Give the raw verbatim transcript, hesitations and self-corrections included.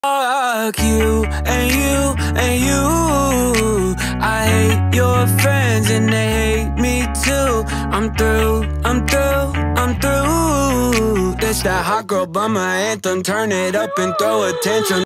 Fuck you and you and you. I hate your friends and they hate me too. I'm through, I'm through, I'm through. This that hot girl bummer anthem. Turn it up and throw attention.